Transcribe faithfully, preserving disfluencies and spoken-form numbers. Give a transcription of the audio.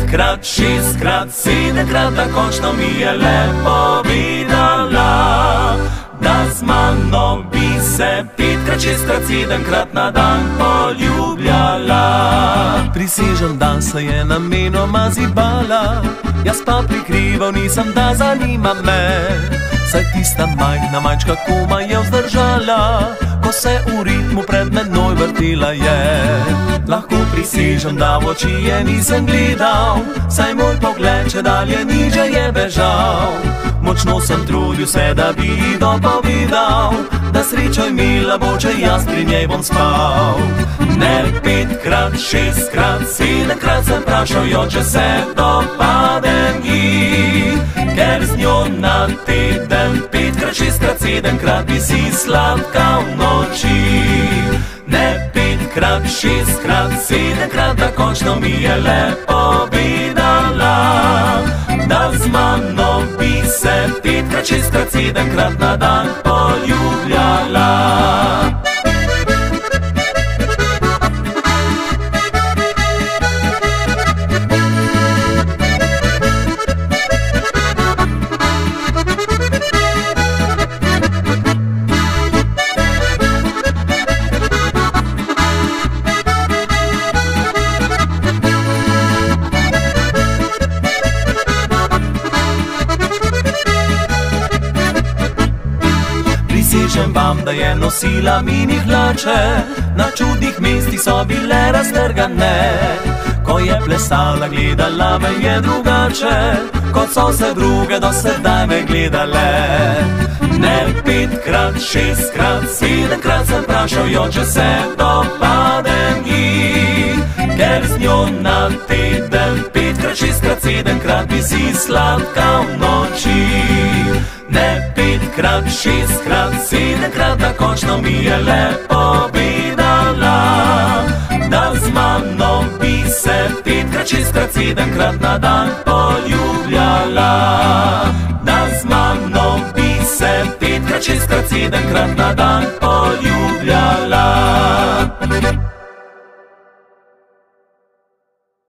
Petkrat, šestkrat, sedemkrat, da končno mi je le povedala, da z mano bi se petkrat, šestkrat, sedemkrat na dan poljubljala. Prisežem, da se je namenoma zibala, jaz pa prikrival nisem, da zanima me, saj tista majhna majčka kuma je vzdržala, ko se v ritmu pred menoj vrtela je. Lahko prisežem, da v oči je nisem gledal, saj moj pogled če dalje niže je bežal. Močno sem trudil se, da bi ji dopovedal, da srečo imela bo, če jaz pri njej bom spal. Ne petkrat, šestkrat, sedemkrat sem vprašal jo, če se dopadem ji, ker z njo na teden petkrat, šestkrat, sedemkrat bi si sladka v noči. Ne petkrat, šestkrat, sedemkrat, da končno mi je le povedala, da z mano bi se petkrat, šestkrat, sedemkrat na dan poljubljala. Prisežem vam, da je nosila mini hlače, na čudnih mestih so bile raztrgane. Ko je plesala, gledala me je drugače, kot so se druge do sedaj me gledale. Ne petkrat, šestkrat, sedemkrat sem vprašal jo, če se dopadem ji, ker z njo na teden petkrat, šestkrat, sedemkrat bi si sladka v noči. Ne petkrat, šestkrat, sedemkrat, da končno mi je le povedala, da z mano bi se petkrat, šestkrat, sedemkrat na dan poljubljala. Da z mano bi se petkrat, šestkrat, sedemkrat na dan poljubljala.